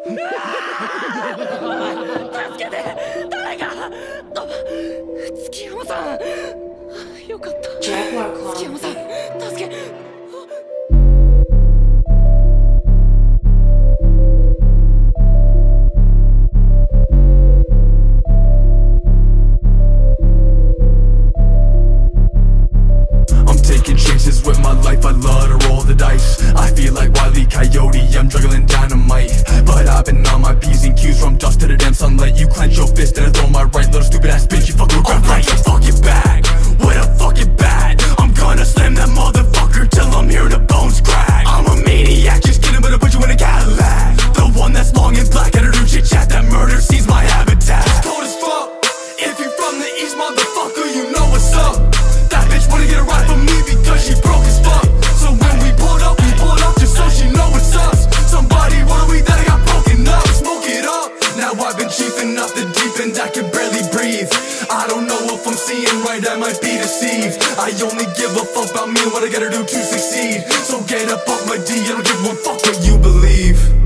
助けて、誰か。月山さん、よかった。月山さん、助け。 Taking chances with my life, I love to roll the dice. I feel like Wile E. Coyote, I'm juggling dynamite. But I've been on my P's and Q's from dust to the damn sunlight. You clench your fist and I throw my right, little stupid ass bitch, you fucking grab right. You fucking back with a fucking bat. I'm gonna slam that motherfucker till I'm hearing the bones crack. I'm a maniac, just kidding, but I put you in a Cadillac. The one that's long and black, gotta do chit chat, that murder scene's my habitat. It's cold as fuck, if you're from the east, motherfucker, you know what's up. That bitch wanna get a ride from me because she broke as fuck. So when we pulled up just so she know it's us. Somebody wanna weed that I got broken up. Smoke it up, now I've been chiefing up the deep end, I can barely breathe. I don't know if I'm seeing right, I might be deceived. I only give a fuck about me and what I gotta do to succeed. So get up off my D, I don't give one fuck what you believe.